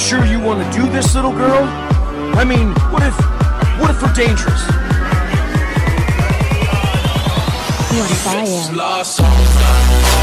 sure you want to do this, little girl? I mean, what if we're dangerous? You're fired.